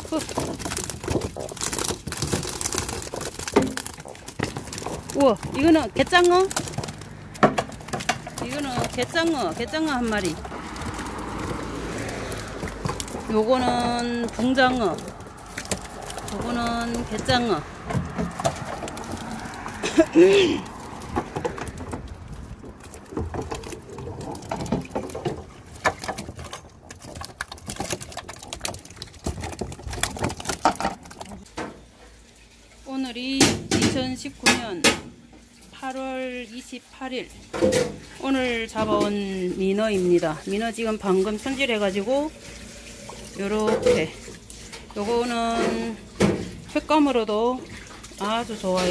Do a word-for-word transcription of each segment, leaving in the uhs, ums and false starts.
우와, 이거는 게장어? 이거는 게장어, 게장어 한 마리. 요거는 붕장어. 요거는 게장어. 오늘이 이천십구 년 팔월 이십팔일 오늘 잡아온 민어입니다. 민어 지금 방금 손질해 가지고 요렇게, 요거는 횟감으로도 아주 좋아요.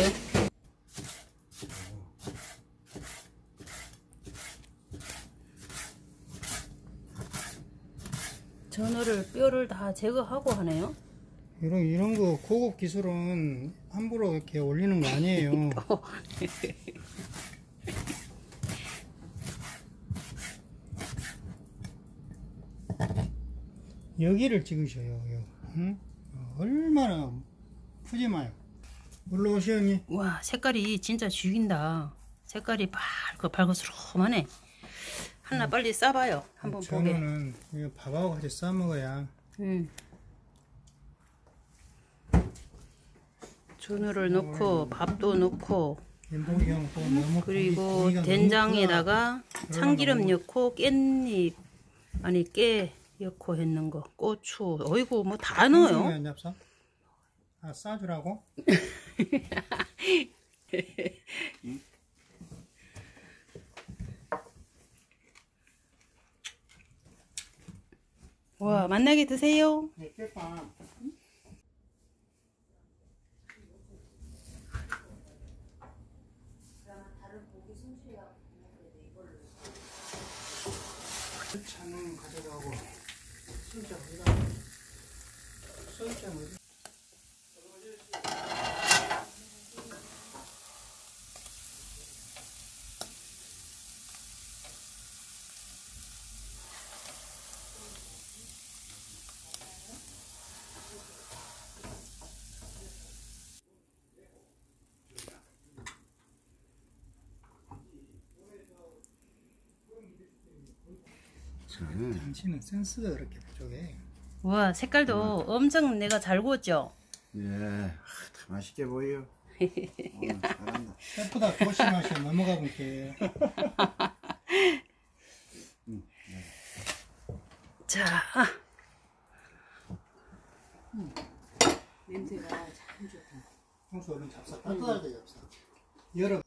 전어를 뼈를 다 제거하고 하네요. 이런 이런 거 고급 기술은 함부로 이렇게 올리는 거 아니에요. 여기를 찍으셔요. 응? 얼마나 푸짐해요. 올라오시오 형님. 와, 색깔이 진짜 죽인다. 색깔이 밝고 밝고스름하네. 하나 음. 빨리 싸봐요. 한번 보게. 저는 이거 밥하고 같이 싸 먹어야. 음. 전어를 넣고 밥도 넣고 그리고 된장에다가 참기름 넣고 깻잎 아니 깨 넣고 했는 거, 고추, 어이구 뭐 다 넣어요. 아, 싸주라고? 와, 맛나게 드세요. 네, 깨빵. 차는 가져가고 진짜 어디다 써있잖아. 당신은 센스가 그렇게 부족해. 와, 색깔도 음. 엄청 내가 잘 구웠죠? 예, 다 맛있게 보여. 어, 잘한다. 셰프다 조심하시오. 넘어가 볼게. 음, 네. 자, 음. 냄새가 참 좋다. 평소 얼른 잡사 따뜻할 때 잡사. 여러